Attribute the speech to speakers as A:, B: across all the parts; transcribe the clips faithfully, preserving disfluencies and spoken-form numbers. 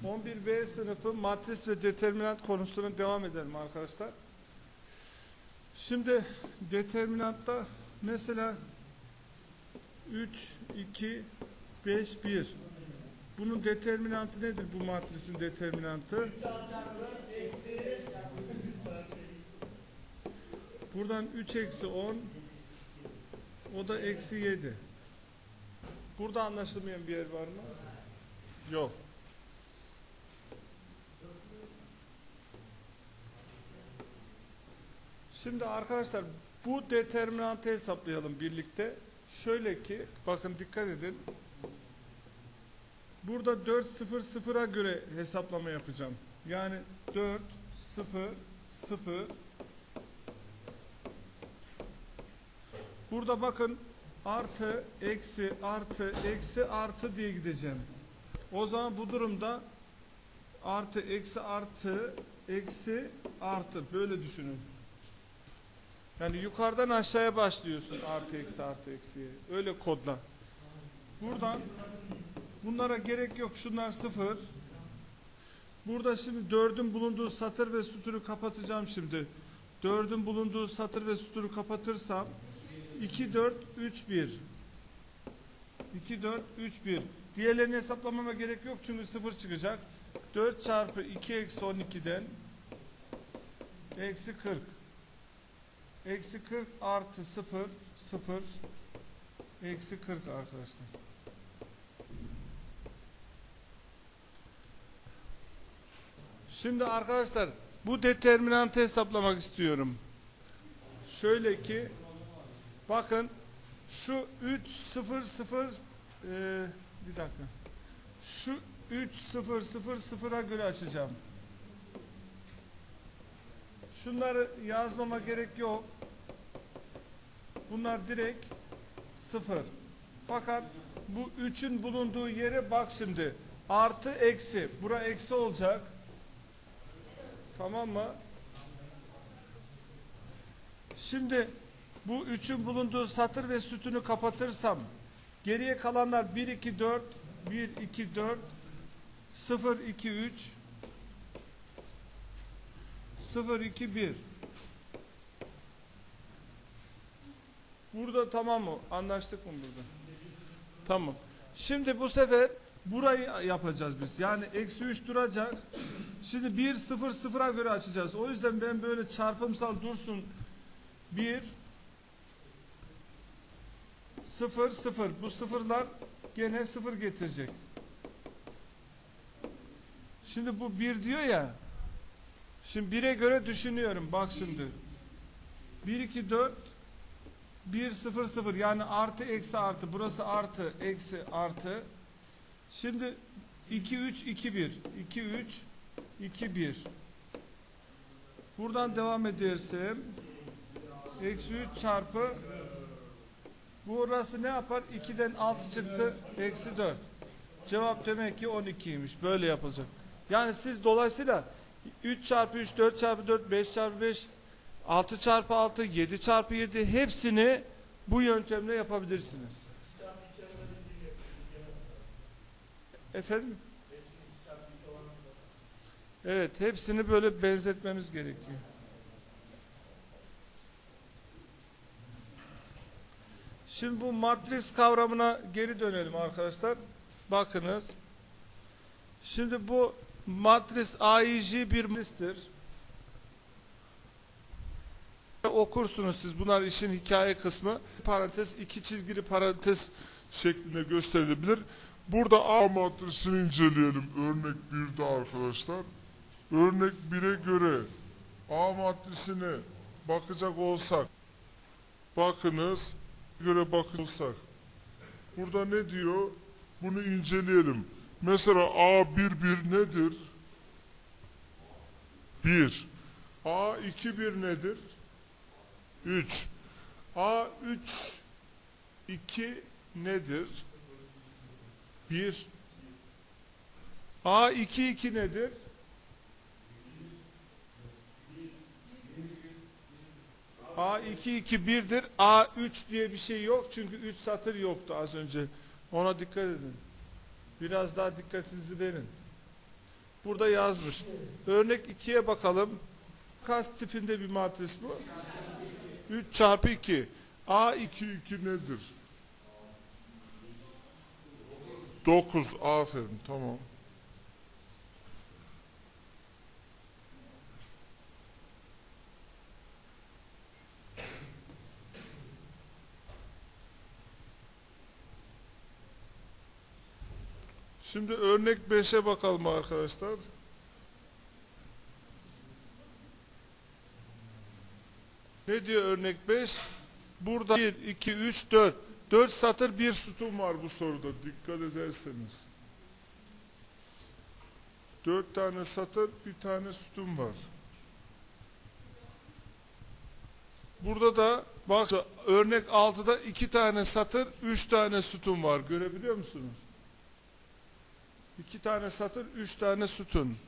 A: on bir B sınıfı matris ve determinant konusuna devam edelim arkadaşlar. Şimdi determinantta mesela üç, iki, beş, bir. Bunun determinantı nedir bu matrisin determinantı? Buradan üç eksi on, o da eksi yedi. Burada anlaşılmayan bir yer var mı? Yok. Şimdi arkadaşlar bu determinantı hesaplayalım birlikte. Şöyle ki bakın dikkat edin. Burada dört sıfır sıfıra göre hesaplama yapacağım. Yani dört sıfır sıfır. Burada bakın artı eksi artı eksi artı diye gideceğim. O zaman bu durumda artı eksi artı eksi artı böyle düşünün. Yani yukarıdan aşağıya başlıyorsun artı eksi artı eksiye. Öyle kodla. Buradan bunlara gerek yok. Şunlar sıfır. Burada şimdi dördün bulunduğu satır ve sütunu kapatacağım şimdi. dördün bulunduğu satır ve sütunu kapatırsam iki, dört, üç, bir. iki, dört, üç, bir. Diğerlerini hesaplamama gerek yok çünkü sıfır çıkacak. dört çarpı iki eksi on iki'den eksi kırk. Eksi kırk artı sıfır, sıfır. Eksi kırk arkadaşlar. Şimdi arkadaşlar bu determinantı hesaplamak istiyorum. Şöyle ki bakın şu üç sıfır sıfır e, bir dakika. Şu üç sıfır sıfır sıfıra göre açacağım. Şunları yazmama gerek yok. Bunlar direkt sıfır. Fakat bu üçün bulunduğu yere bak şimdi. Artı eksi. Bura eksi olacak. Tamam mı? Şimdi bu üçün bulunduğu satır ve sütunu kapatırsam geriye kalanlar bir, iki, dört, bir, iki, dört, sıfır, iki, üç, sıfır, iki, bir. Burada tamam mı? Anlaştık mı burada? Tamam. Şimdi bu sefer burayı yapacağız biz. Yani eksi üç duracak. Şimdi bir, sıfır, sıfıra göre açacağız. O yüzden ben böyle çarpımsal dursun. bir, sıfır, sıfır. Bu sıfırlar gene sıfır getirecek. Şimdi bu bir diyor ya. Şimdi bire göre düşünüyorum. Bak şimdi. bir, iki, dört, bir, sıfır, sıfır. Yani artı, eksi, artı. Burası artı, eksi, artı. Şimdi iki, üç, iki, bir. iki, üç, iki, bir. Buradan devam edersem eksi üç çarpı burası ne yapar? iki'den altı çıktı. Eksi dört. Cevap demek ki on iki'ymiş. Böyle yapılacak. Yani siz dolayısıyla üç çarpı üç, dört çarpı dört, beş çarpı beş, altı çarpı altı, yedi çarpı yedi hepsini bu yöntemle yapabilirsiniz. Efendim? Evet, hepsini böyle benzetmemiz gerekiyor. Şimdi bu matris kavramına geri dönelim arkadaşlar. Bakınız. Şimdi bu matris A I J bir matristir. Okursunuz siz. Bunlar işin hikaye kısmı. Parantez, iki çizgili parantez şeklinde gösterilebilir. Burada A matrisini inceleyelim. Örnek bir'de arkadaşlar. Örnek bir'e göre A matrisine bakacak olsak, bakınız, göre bakılsak. Burada ne diyor? Bunu inceleyelim. Mesela A bir bir nedir? bir. A iki bir nedir? üç. A üç iki nedir? bir. A iki iki nedir? A iki iki bir'dir. A üç diye bir şey yok. Çünkü üç satır yoktu az önce. Ona dikkat edin. Biraz daha dikkatinizi verin. burada yazmış. Örnek ikiye bakalım. Kaç tipinde bir matris bu? üç çarpı iki. A iki iki nedir? dokuz. Aferin, tamam. Şimdi örnek beşe bakalım arkadaşlar. Ne diyor örnek beş? Burada bir, iki, üç, dört. dört satır bir sütun var bu soruda. Dikkat ederseniz. dört tane satır, bir tane sütun var. Burada da bak örnek altıda iki tane satır, üç tane sütun var. Görebiliyor musunuz? iki tane satır, üç tane sütun.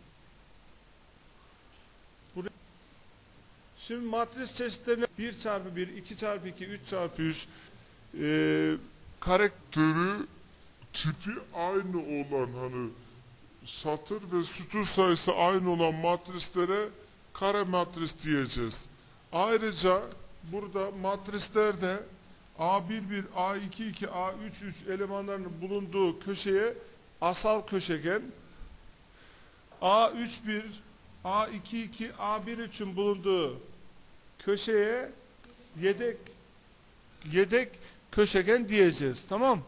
A: Buraya... Şimdi matris çeşitlerine bir çarpı bir, iki çarpı iki, üç çarpı üç e, karakteri tipi aynı olan, hani satır ve sütun sayısı aynı olan matrislere kare matris diyeceğiz. Ayrıca burada matrislerde A bir bir, A iki iki, A üç üç elemanlarının bulunduğu köşeye asal köşegen, A üç bir, A iki iki, A bir üçün bulunduğu köşeye yedek yedek köşegen diyeceğiz. Tamam?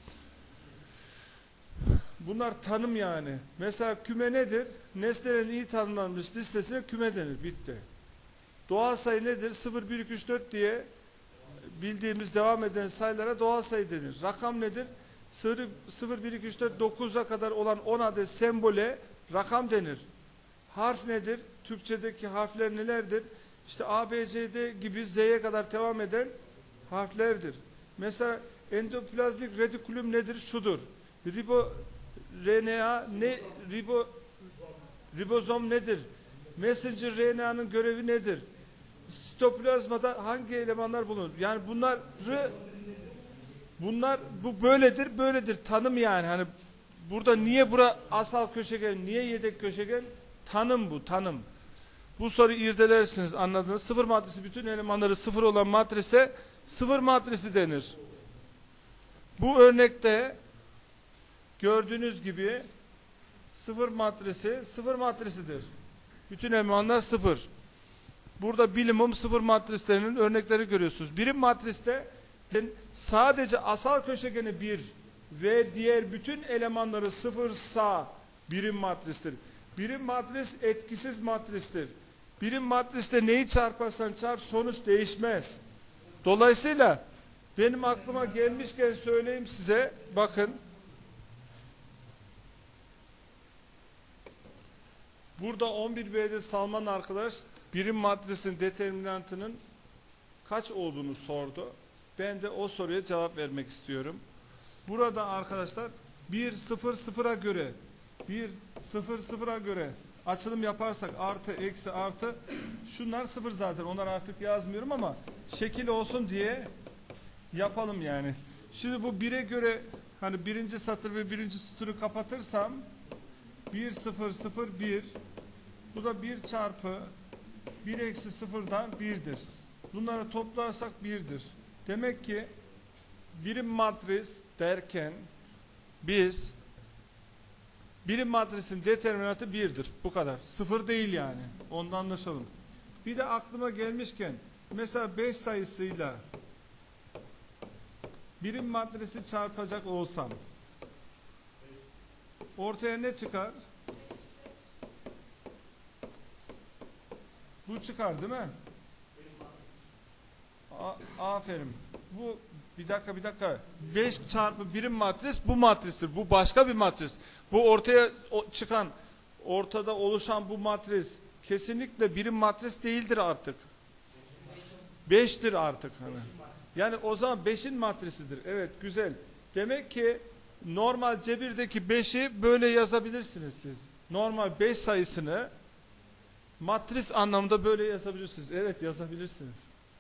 A: Bunlar tanım yani. Mesela küme nedir? Nesnelerin iyi tanımlanmış listesine küme denir. Bitti. Doğal sayı nedir? sıfır, bir, iki, üç, dört diye bildiğimiz devam eden sayılara doğal sayı denir. Rakam nedir? sıfır, bir, iki, üç, dört, dokuza kadar olan on adet sembole rakam denir. Harf nedir? Türkçedeki harfler nelerdir? İşte A, B, C, D gibi Z'ye kadar devam eden harflerdir. Mesela endoplazmik retikulum nedir? Şudur. Ribo R N A ne? Ribo ribozom nedir? Messenger R N A'nın görevi nedir? Sitoplazmada hangi elemanlar bulunur? Yani bunları bunlar bu böyledir, böyledir. Tanım yani. Hani burada niye bura asal köşegen, niye yedek köşegen? Tanım bu, tanım. Bu soruyu irdelersiniz, anladınız. Sıfır matrisi bütün elemanları sıfır olan matrise sıfır matrisi denir. Bu örnekte gördüğünüz gibi sıfır matrisi sıfır matrisidir. Bütün elemanlar sıfır. Burada bilimum sıfır matrislerinin örnekleri görüyorsunuz. Birim matriste sadece asal köşegeni bir ve diğer bütün elemanları sıfırsa birim matristir. Birim matris etkisiz matristir. Birim matriste neyi çarparsan çarp sonuç değişmez. Dolayısıyla benim aklıma gelmişken söyleyeyim size, bakın. Burada on bir B'de Salman arkadaş birim matrisin determinantının kaç olduğunu sordu. Ben de o soruya cevap vermek istiyorum. Burada arkadaşlar bir sıfır sıfıra göre bir sıfır sıfıra göre açılım yaparsak artı eksi artı şunlar sıfır zaten, onlar artık yazmıyorum ama şekil olsun diye yapalım yani. Şimdi bu bire göre hani birinci satır ve birinci sütunu kapatırsam bir sıfır sıfır bir, bu da bir çarpı bir eksi sıfırdan birdir. Bunları toplarsak birdir. Demek ki birim matris derken biz birim matrisin determinantı birdir. Bu kadar. Sıfır değil yani. Ondan anlaşalım. Bir de aklıma gelmişken mesela beş sayısıyla birim matrisi çarpacak olsam ortaya ne çıkar? Bu çıkar değil mi? A aferin. Bu bir dakika bir dakika. beş çarpı birim matris bu matristir. Bu başka bir matris. Bu ortaya çıkan, ortada oluşan bu matris kesinlikle birim matris değildir artık. beştir artık. Hani. Yani o zaman beşin matrisidir. Evet, güzel. Demek ki normal cebirdeki beşi böyle yazabilirsiniz siz. Normal beş sayısını matris anlamında böyle yazabilirsiniz. Evet, yazabilirsiniz.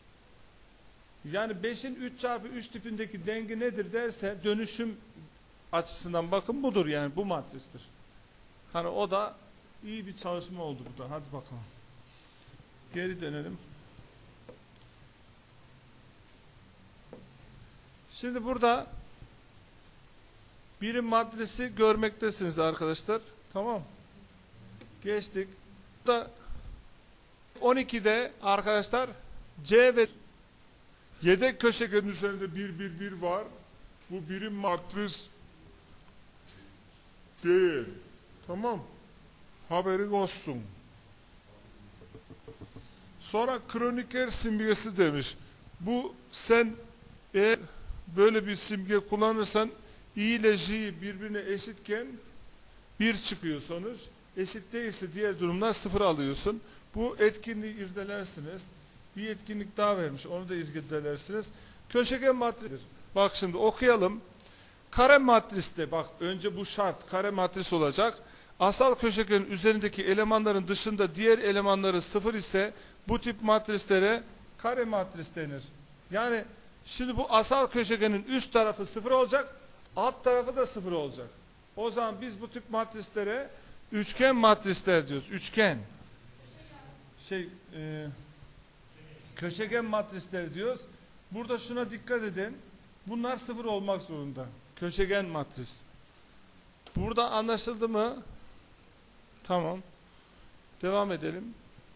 A: Yani beşin üç çarpı üç tipindeki dengi nedir derse dönüşüm açısından bakın budur yani, bu matristir. Hani o da İyi bir çalışma oldu bu da. Hadi bakalım. Geri dönelim. Şimdi burada birim matrisi görmektesiniz arkadaşlar. Tamam. Geçtik. Burada on ikide arkadaşlar C ve
B: yedek köşegenin üzerinde bir bir bir var. Bu birim matris değil. Tamam. Haberin olsun. Sonra Kronecker simgesi demiş. Bu sen eğer böyle bir simge kullanırsan I ile J birbirine eşitken bir çıkıyor sonuç. Eşit değilse diğer durumlar sıfır alıyorsun. Bu etkinliği irdelersiniz. Bir etkinlik daha vermiş. Onu da irdelersiniz. Köşegen matris. Bak şimdi okuyalım. Kare matriste bak önce bu şart kare matris olacak. Asal köşegenin üzerindeki elemanların dışında diğer elemanları sıfır ise bu tip matrislere kare matris denir. Yani şimdi bu asal köşegenin üst tarafı sıfır olacak, alt tarafı da sıfır olacak. O zaman biz bu tip matrislere üçgen matrisler diyoruz. Üçgen. Şey, e, köşegen matrisler diyoruz. Burada şuna dikkat edin. Bunlar sıfır olmak zorunda. Köşegen matris. Burada anlaşıldı mı? Tamam. Devam edelim.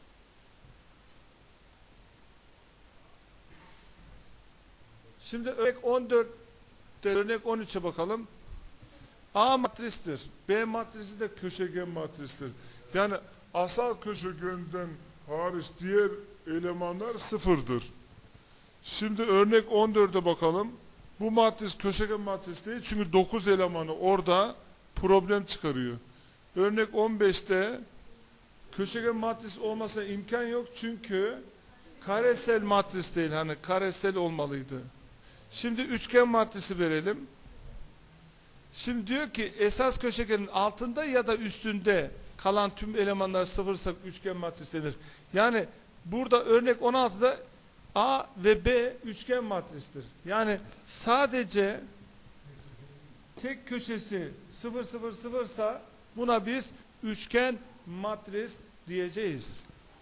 B: Şimdi örnek on dörtte örnek on üçe bakalım. A matristir. B matrisi de köşegen matristir. Yani asal köşegenden hariç diğer elemanlar sıfırdır. Şimdi örnek on dörde bakalım. Bu matris köşegen matris değil çünkü dokuz elemanı orada problem çıkarıyor. Örnek on beşte köşegen matris olmasa imkan yok çünkü karesel matris değil, hani karesel olmalıydı. Şimdi üçgen matrisi verelim. Şimdi diyor ki esas köşegenin altında ya da üstünde kalan tüm elemanlar sıfırsa üçgen matris denir. Yani burada örnek on altıda A ve B üçgen matristir. Yani sadece tek köşesi sıfır sıfır sıfırsa buna biz üçgen matris diyeceğiz.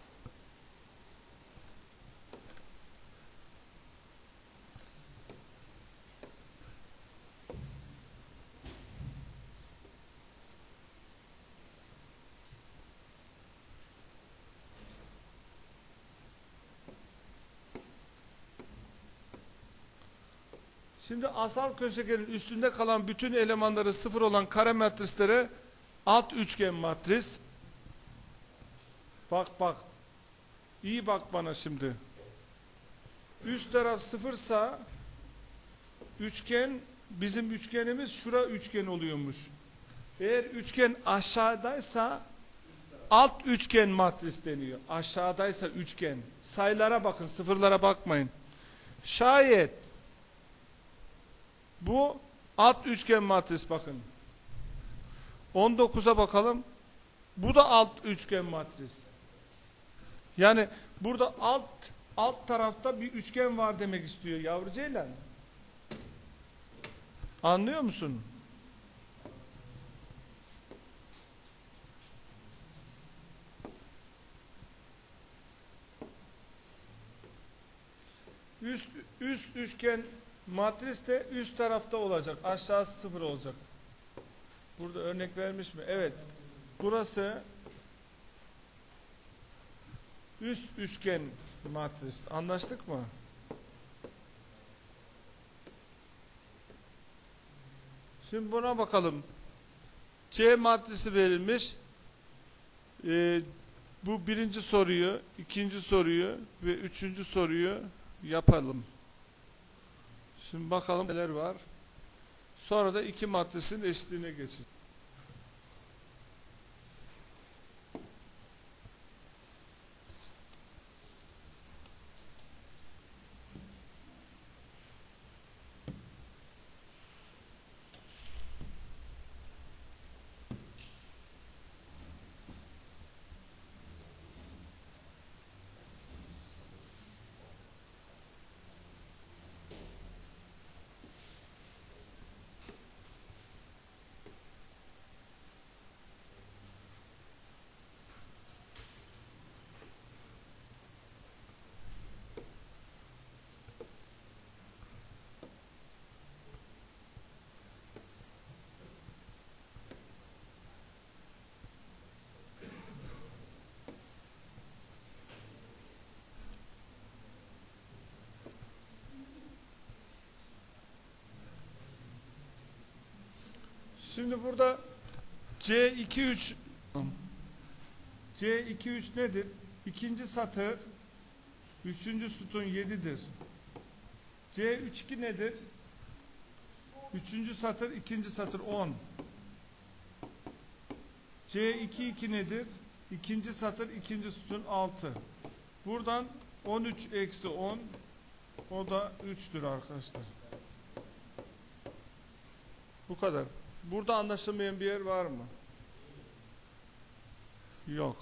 B: Şimdi asal köşegenin üstünde kalan bütün elemanları sıfır olan kare matrislere alt üçgen matris. Bak bak. İyi bak bana şimdi. Üst taraf sıfırsa üçgen, bizim üçgenimiz şura üçgen oluyormuş. Eğer üçgen aşağıdaysa alt üçgen matris deniyor. Aşağıdaysa üçgen. Sayılara bakın, sıfırlara bakmayın. Şayet bu alt üçgen matris bakın. on dokuza bakalım. Bu da alt üçgen matris. Yani burada alt alt tarafta bir üçgen var demek istiyor yavru ceylan. Anlıyor musun? Üst üst üçgen matris de üst tarafta olacak. Aşağısı sıfır olacak. Burada örnek vermiş mi? Evet. Burası üst üçgen matris. Anlaştık mı? Şimdi buna bakalım. C matrisi verilmiş. Ee, bu birinci soruyu, ikinci soruyu ve üçüncü soruyu yapalım. Şimdi bakalım neler var. Sonra da iki matrisin eşitliğine geçeceğiz.
A: Şimdi burada C iki üç C iki üç nedir? İkinci satır üçüncü sütun yedidir. C üç iki nedir? Üçüncü satır ikinci satır on. C iki iki nedir? İkinci satır ikinci sütun altı. Buradan on üç eksi on, o da üçtür arkadaşlar. Bu kadar. Burada anlaşılmayan bir yer var mı? Yok.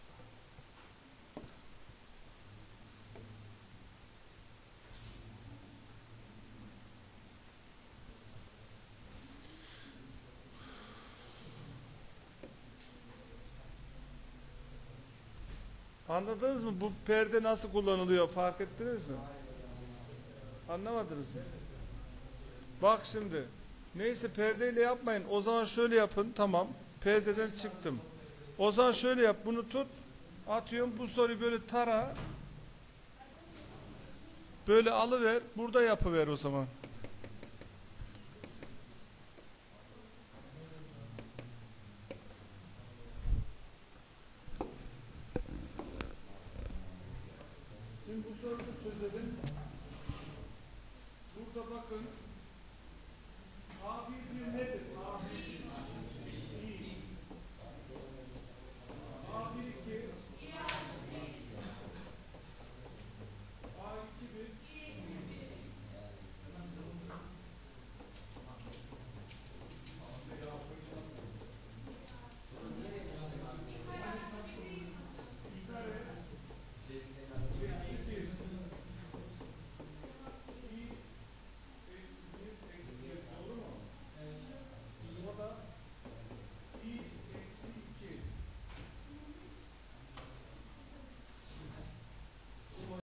A: Anladınız mı? Bu perde nasıl kullanılıyor? Fark ettiniz mi? Anlamadınız mı? Bak şimdi. Neyse perdeyle yapmayın. O zaman şöyle yapın. Tamam. Perdeden çıktım. O zaman şöyle yap. Bunu tut. Atıyorum. Bu soruyu böyle tara. Böyle alıver. Burada yapıver o zaman.